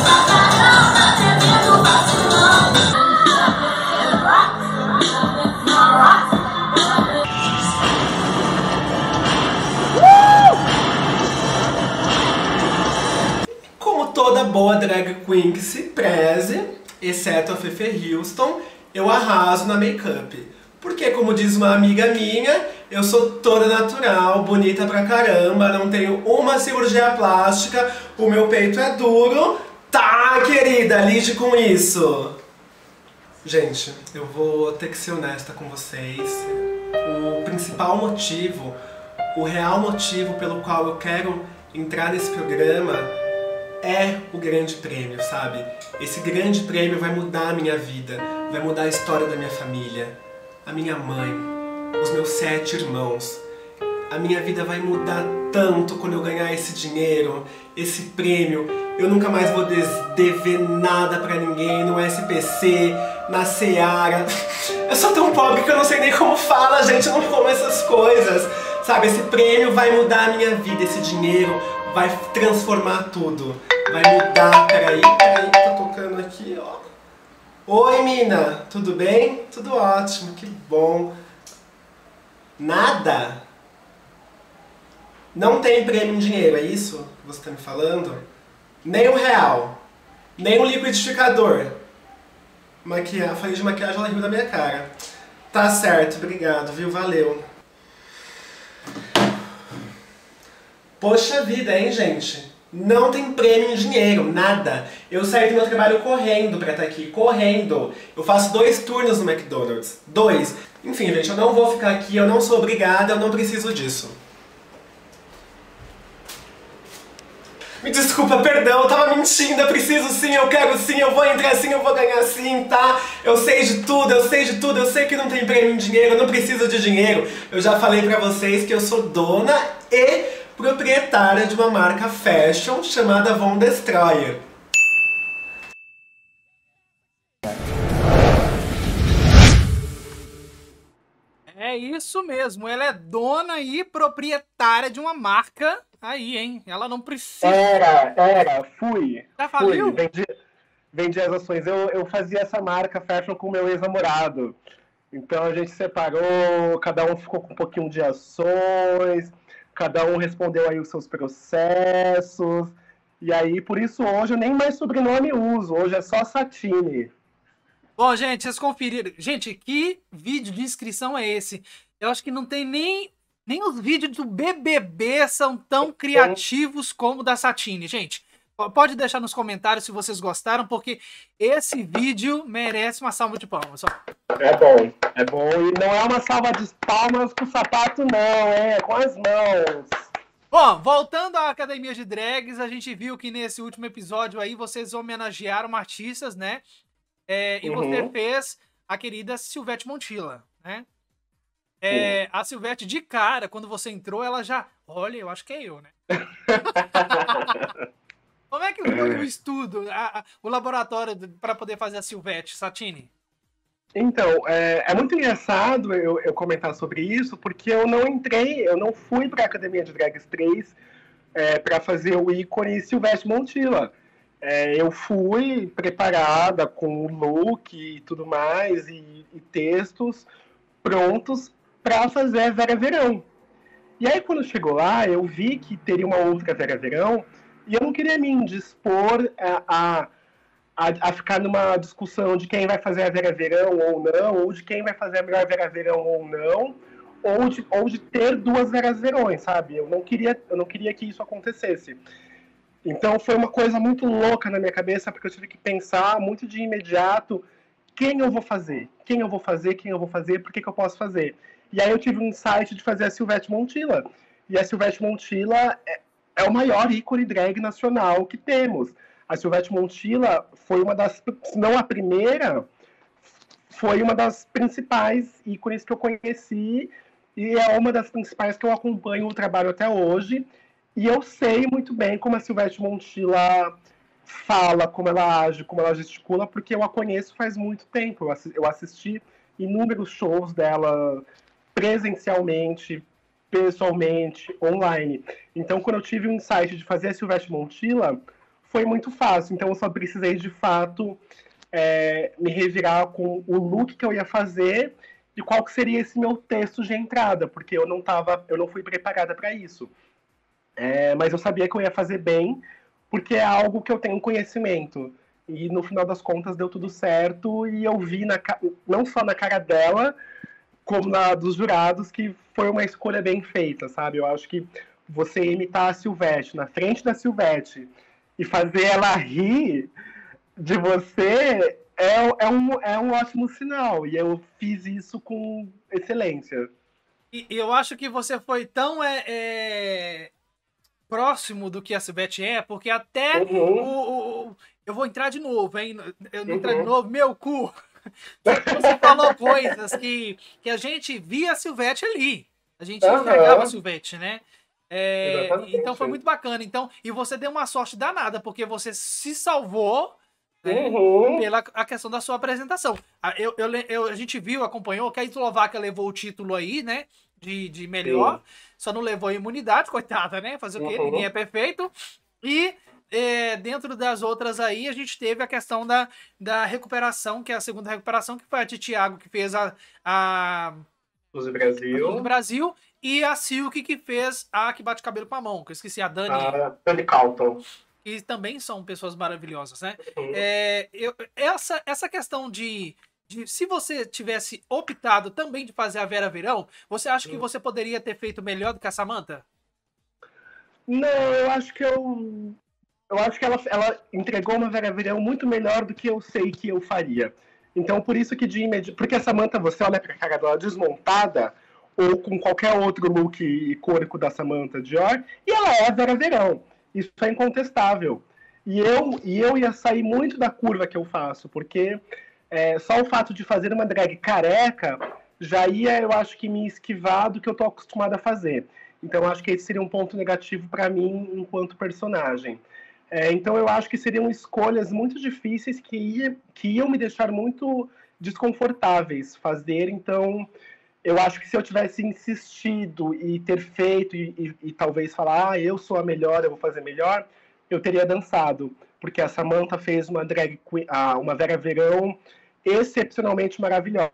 Como toda boa drag queen que se preze, exceto a Fefe Houston, eu arraso na make-up. Porque, como diz uma amiga minha, eu sou toda natural, bonita pra caramba, não tenho uma cirurgia plástica, o meu peito é duro. Tá, querida, lide com isso! Gente, eu vou ter que ser honesta com vocês. O principal motivo, o real motivo pelo qual eu quero entrar nesse programa é o grande prêmio, sabe? Esse grande prêmio vai mudar a minha vida, vai mudar a história da minha família, a minha mãe, os meus sete irmãos. A minha vida vai mudar tanto quando eu ganhar esse dinheiro, esse prêmio. Eu nunca mais vou dever nada pra ninguém no S P C, na Seara. Eu sou tão pobre que eu não sei nem como fala, gente, eu não como essas coisas. Sabe, esse prêmio vai mudar a minha vida, esse dinheiro vai transformar tudo. Vai mudar, peraí, peraí, tô tocando aqui, ó. Oi, mina, tudo bem? Tudo ótimo, que bom. Nada? Não tem prêmio em dinheiro, é isso que você tá me falando? Nem um real, nem um liquidificador. Maquia... Falei de maquiagem, ela riu da minha cara. Tá certo, obrigado, viu? Valeu. Poxa vida, hein, gente? Não tem prêmio em dinheiro, nada. Eu saí do meu trabalho correndo pra estar aqui, correndo. Eu faço dois turnos no McDonald's, dois. Enfim, gente, eu não vou ficar aqui, eu não sou obrigada, eu não preciso disso. Me desculpa, perdão, eu tava mentindo, eu preciso sim, eu quero sim, eu vou entrar sim, eu vou ganhar sim, tá? Eu sei de tudo, eu sei de tudo, eu sei que não tem prêmio em dinheiro, eu não preciso de dinheiro. Eu já falei pra vocês que eu sou dona e proprietária de uma marca fashion chamada Von Destroyer. É isso mesmo, ela é dona e proprietária de uma marca aí, hein? Ela não precisa... Era, era, fui. Já faliu? Fui, vendi, vendi as ações. Eu, eu fazia essa marca fashion com o meu ex-namorado. Então a gente separou, cada um ficou com um pouquinho de ações, cada um respondeu aí os seus processos. E aí, por isso hoje eu nem mais sobrenome uso, hoje é só Satine. Bom, gente, vocês conferiram. Gente, que vídeo de inscrição é esse? Eu acho que não tem nem... Nem os vídeos do B B B são tão criativos como o da Satine. Gente, pode deixar nos comentários se vocês gostaram, porque esse vídeo merece uma salva de palmas. Ó. É bom, é bom. E não é uma salva de palmas com o sapato, não, é com as mãos. Bom, voltando à Academia de Drags, a gente viu que nesse último episódio aí vocês homenagearam artistas, né? É, e Uhum. você fez a querida Silvete Montilla, né? É, a Silvete, de cara, quando você entrou, ela já... Olha, eu acho que é eu, né? Como é que foi o estudo, a, a, o laboratório para poder fazer a Silvete, Satine? Então, é, é muito engraçado eu, eu comentar sobre isso, porque eu não entrei, eu não fui para a Academia de Drags três é, para fazer o ícone Silvete Montilla. É, eu fui preparada com o look e tudo mais, e, e textos prontos para fazer a Vera Verão. E aí, quando chegou lá, eu vi que teria uma outra Vera Verão, e eu não queria me indispor a, a, a, a ficar numa discussão de quem vai fazer a Vera Verão ou não, ou de quem vai fazer a melhor Vera Verão ou não, ou de, ou de ter duas Veras Verões, sabe? Eu não queria, eu não queria que isso acontecesse. Então foi uma coisa muito louca na minha cabeça, porque eu tive que pensar muito de imediato quem eu vou fazer, quem eu vou fazer, quem eu vou fazer, por que que eu posso fazer. E aí eu tive um insight de fazer a Silvete Montilla. E a Silvete Montilla é, é o maior ícone drag nacional que temos. A Silvete Montilla foi uma das, se não a primeira, foi uma das principais ícones que eu conheci e é uma das principais que eu acompanho o trabalho até hoje. E eu sei muito bem como a Silvete Montilla fala, como ela age, como ela gesticula, porque eu a conheço faz muito tempo. Eu assisti inúmeros shows dela presencialmente, pessoalmente, online. Então, quando eu tive o insight de fazer a Silvete Montilla, foi muito fácil. Então, eu só precisei, de fato, é, me revirar com o look que eu ia fazer e qual que seria esse meu texto de entrada, porque eu não tava, eu não fui preparada para isso. É, mas eu sabia que eu ia fazer bem, porque é algo que eu tenho conhecimento. E no final das contas deu tudo certo, e eu vi, na, não só na cara dela, como na dos jurados, que foi uma escolha bem feita, sabe? Eu acho que você imitar a Silvete na frente da Silvete e fazer ela rir de você é, é, um, é um ótimo sinal. E eu fiz isso com excelência. E eu acho que você foi tão... É, é... próximo do que a Silvete é, porque até uhum. o, o... Eu vou entrar de novo, hein? Eu vou entrar uhum. de novo, meu cu! Você falou coisas que, que a gente via a Silvete ali. A gente uhum. enxergava a Silvete, né? É, então foi muito bacana. Então, e você deu uma sorte danada, porque você se salvou, né, uhum. pela a questão da sua apresentação. Eu, eu, eu, a gente viu, acompanhou que a Eslováquia levou o título aí, né? De, de melhor, Sim. só não levou a imunidade, coitada, né? Fazer o quê? Uhum. Ninguém é perfeito. E é, dentro das outras aí, a gente teve a questão da, da recuperação, que é a segunda recuperação, que foi a Titiago que fez a... a Luz do Brasil. Luz do Brasil. E a Silk que fez a que bate cabelo com a mão, que eu esqueci, a Dani. A Dani Calton. E também são pessoas maravilhosas, né? Uhum. É, eu, essa, essa questão de... De, se você tivesse optado também de fazer a Vera Verão, você acha que você poderia ter feito melhor do que a Samantha? Não, eu acho que eu... Eu acho que ela, ela entregou uma Vera Verão muito melhor do que eu sei que eu faria. Então, por isso que de imediato... Porque a Samantha, você olha pra cara dela desmontada, ou com qualquer outro look icônico da Samantha Dior, e ela é a Vera Verão. Isso é incontestável. E eu, e eu ia sair muito da curva que eu faço, porque... É, só o fato de fazer uma drag careca já ia, eu acho que, me esquivar do que eu estou acostumada a fazer. Então, eu acho que esse seria um ponto negativo para mim enquanto personagem. É, então, eu acho que seriam escolhas muito difíceis que, ia, que iam me deixar muito desconfortáveis fazer. Então, eu acho que se eu tivesse insistido e ter feito e, e, e talvez falar, ah, eu sou a melhor, eu vou fazer melhor, eu teria dançado. Porque a Samantha fez uma drag queen, uma Vera Verão excepcionalmente maravilhosa,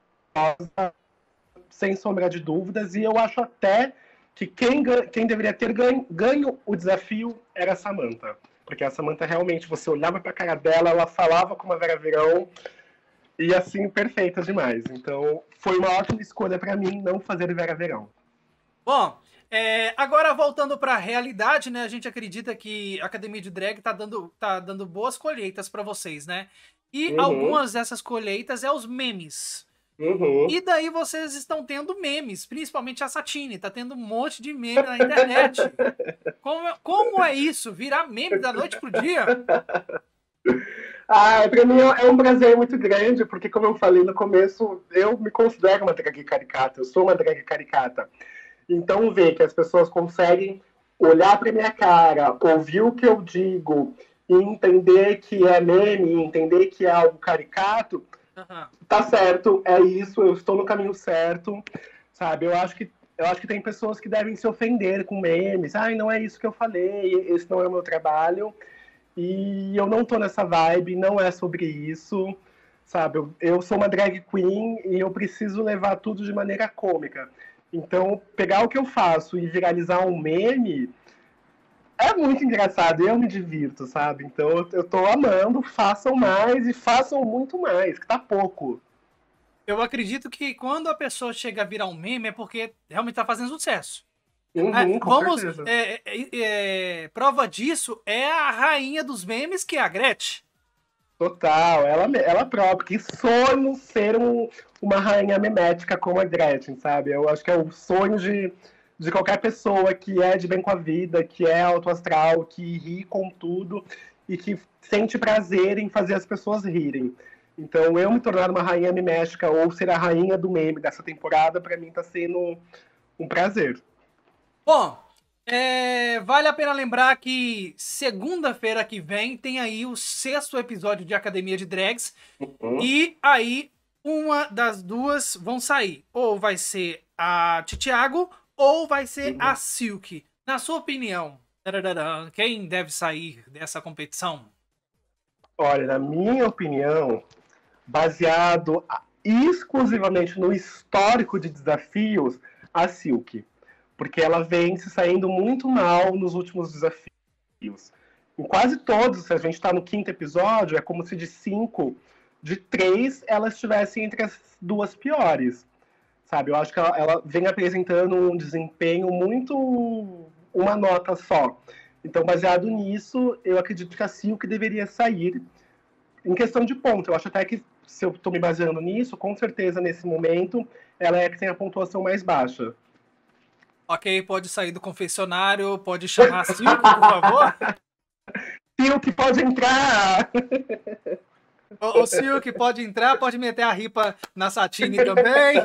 sem sombra de dúvidas, e eu acho até que quem, quem deveria ter ganho, ganho o desafio era a Samantha. Porque a Samantha realmente, você olhava pra cara dela, ela falava com uma Vera Verão, e assim, perfeita demais. Então, foi uma ótima escolha pra mim não fazer Vera Verão. Bom, é, agora voltando para a realidade, né? A gente acredita que a Academia de Drag tá dando, tá dando boas colheitas para vocês, né? E uhum. algumas dessas colheitas é os memes. Uhum. E daí vocês estão tendo memes, principalmente a Satine, tá tendo um monte de meme na internet. Como, como é isso? Virar meme da noite pro dia? Ah, pra mim é um prazer muito grande, porque como eu falei no começo, eu me considero uma drag caricata, eu sou uma drag caricata. Então, ver que as pessoas conseguem olhar para minha cara, ouvir o que eu digo, e entender que é meme, entender que é algo caricato, uhum. tá certo, é isso, eu estou no caminho certo, sabe? Eu acho que, eu acho que tem pessoas que devem se ofender com memes. Ai, não é isso que eu falei, esse não é o meu trabalho. E eu não tô nessa vibe, não é sobre isso, sabe? Eu, eu sou uma drag queen e eu preciso levar tudo de maneira cômica. Então, pegar o que eu faço e viralizar um meme é muito engraçado, eu me divirto, sabe? Então, eu, eu tô amando, façam mais e façam muito mais, que tá pouco. Eu acredito que quando a pessoa chega a virar um meme é porque realmente tá fazendo sucesso. Uhum, É, com vamos. certeza. é, é, é, prova disso é a rainha dos memes, que é a Gretchen. Total, ela, me- ela própria, que sonho ser um- uma rainha memética como a Gretchen, sabe? Eu acho que é o sonho de, de qualquer pessoa que é de bem com a vida, que é autoastral, que ri com tudo e que sente prazer em fazer as pessoas rirem. Então, eu me tornar uma rainha memética ou ser a rainha do meme dessa temporada, pra mim tá sendo um prazer. Bom, é, vale a pena lembrar que segunda-feira que vem tem aí o sexto episódio de Academia de Drags. E aí, uma das duas vão sair. Ou vai ser a Titiago, ou vai ser a Silk. Na sua opinião, tarararã, quem deve sair dessa competição? Olha, na minha opinião, baseado exclusivamente no histórico de desafios, a Silk. Porque ela vem se saindo muito mal nos últimos desafios. Em quase todos, se a gente está no quinto episódio, é como se de cinco, de três, elas estivessem entre as duas piores. Sabe? Eu acho que ela, ela vem apresentando um desempenho muito uma nota só. Então, baseado nisso, eu acredito que a Silk deveria sair. Em questão de ponto, eu acho até que, se eu estou me baseando nisso, com certeza, nesse momento, ela é a que tem a pontuação mais baixa. Ok, pode sair do confessionário, pode chamar a Silk, por favor? Silk, pode entrar! O, o Silk pode entrar, pode meter a ripa na Satine também.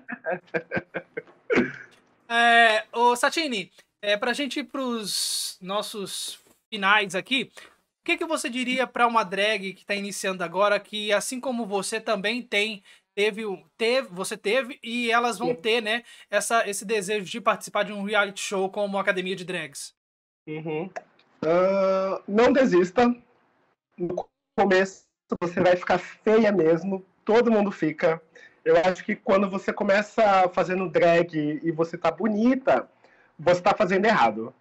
É, ô, Satine, é, pra gente ir pros nossos finais aqui, o que, que você diria para uma drag que está iniciando agora, que assim como você também tem, teve, o- teve, você teve, e elas vão ter, né, essa, esse desejo de participar de um reality show como a Academia de Drags? Uhum. Ah, não desista. No começo você vai ficar feia mesmo. Todo mundo fica. Eu acho que quando você começa fazendo drag e você tá bonita, você tá fazendo errado.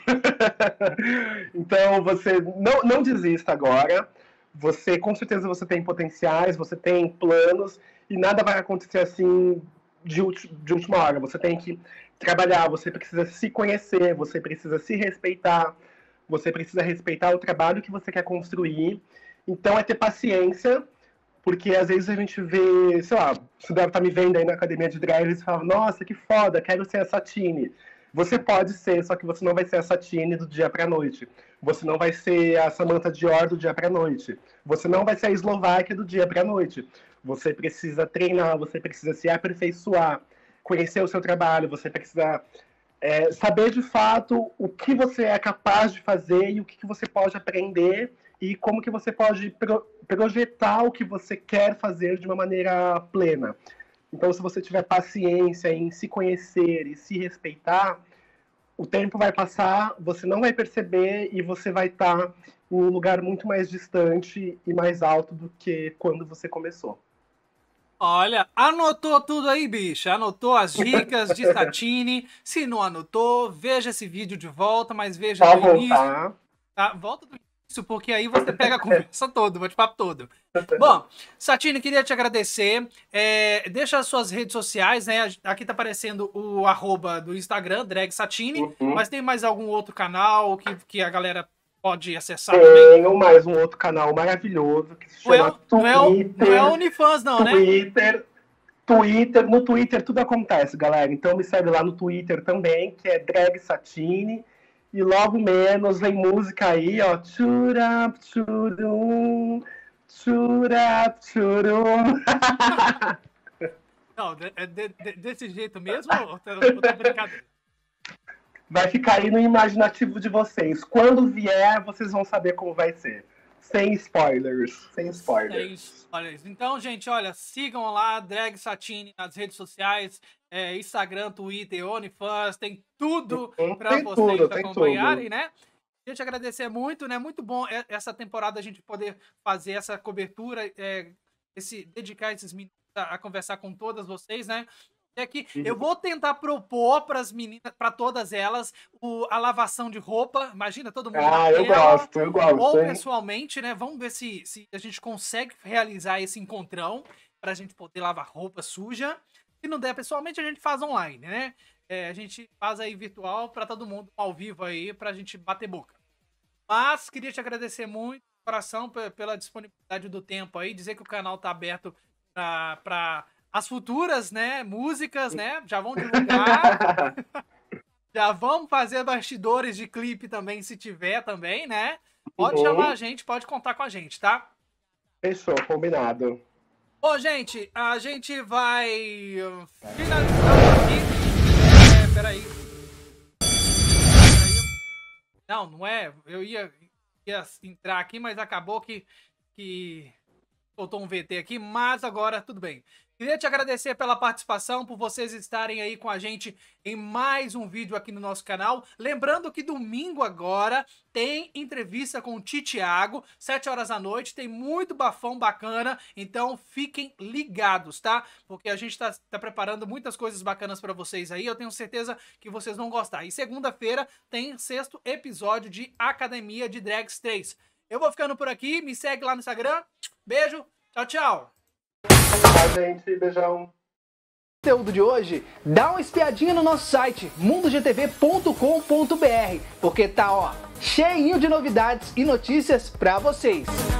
Então você não, não desista agora. Você com certeza você tem potenciais, você tem planos e nada vai acontecer assim de, ulti- de última hora. Você tem que trabalhar, você precisa se conhecer, você precisa se respeitar, você precisa respeitar o trabalho que você quer construir. Então é ter paciência, porque às vezes a gente vê, sei lá, você deve estar me vendo aí na academia de drag e fala, nossa, que foda, quero ser a Satine. Você pode ser, só que você não vai ser a Satine do dia pra noite. Você não vai ser a Samantha Dior do dia pra noite. Você não vai ser a Eslováquia do dia pra noite. Você precisa treinar, você precisa se aperfeiçoar, conhecer o seu trabalho, você precisa é, saber de fato o que você é capaz de fazer e o que, que você pode aprender e como que você pode pro- projetar o que você quer fazer de uma maneira plena. Então, se você tiver paciência em se conhecer e se respeitar, o tempo vai passar, você não vai perceber e você vai estar em um lugar muito mais distante e mais alto do que quando você começou. Olha, anotou tudo aí, bicha. Anotou as dicas de Satine. Se não anotou, veja esse vídeo de volta, mas veja Só do início. voltar. Tá? Volta do início, porque aí você pega a conversa toda, o bate-papo todo. Bom, Satine, queria te agradecer. É, deixa as suas redes sociais, né? Aqui tá aparecendo o arroba do Instagram, Drag Satine, Uhum. mas tem mais algum outro canal que, que a galera pode acessar também? Tenho mais um outro canal maravilhoso que se Não é, chama o- não, é, o- Twitter. não é o OnlyFans, não, né? Twitter. Twitter, no Twitter tudo acontece, galera. Então me segue lá no Twitter também, que é Drag Satine. E logo menos vem música aí, ó. Churap, churum, churap, churum. Não, de- é de- de- desse jeito mesmo? Ou tá, ou tá brincadeira? Vai ficar aí no imaginativo de vocês. Quando vier, vocês vão saber como vai ser. Sem spoilers. Sem É spoilers. isso, olha isso. Então, gente, olha, sigam lá, Drag Satine nas redes sociais, é, Instagram, Twitter, OnlyFans, tem tudo para tem vocês tudo, tem acompanharem, tudo. né? Queria te agradecer muito, né? Muito bom e- essa temporada a gente poder fazer essa cobertura, é, esse, dedicar esses minutos a, a conversar com todas vocês, né? É que eu vou tentar propor para as meninas, para todas elas, o, a lavação de roupa. Imagina todo mundo na Ah, eu tela, gosto, eu gosto, ou hein? pessoalmente, né? Vamos ver se, se a gente consegue realizar esse encontrão para a gente poder lavar roupa suja. Se não der pessoalmente, a gente faz online, né? é, a gente faz aí virtual para todo mundo ao vivo aí, pra gente bater boca. Mas queria te agradecer muito, coração, pela disponibilidade do tempo aí, dizer que o canal tá aberto para as futuras, né, músicas, né, já vão divulgar, já vamos fazer bastidores de clipe também, se tiver também, né, pode Uhum. chamar a gente, pode contar com a gente, tá? Fechou, combinado. Bom, gente, a gente vai finalizando aqui. É, peraí. Peraí. Não, não é. Eu ia, ia entrar aqui, mas acabou que, que soltou um V T aqui, mas agora tudo bem. Queria te agradecer pela participação, por vocês estarem aí com a gente em mais um vídeo aqui no nosso canal. Lembrando que domingo agora tem entrevista com o Titiago, sete horas da noite, tem muito bafão bacana, então fiquem ligados, tá? Porque a gente tá, tá preparando muitas coisas bacanas pra vocês aí, eu tenho certeza que vocês vão gostar. E segunda-feira tem sexto episódio de Academia de Drags três. Eu vou ficando por aqui, me segue lá no Instagram, beijo, tchau, tchau! Tchau, gente. Beijão. Conteúdo de hoje, dá uma espiadinha no nosso site mundo g t v ponto com ponto b r, porque tá ó, cheinho de novidades e notícias pra vocês.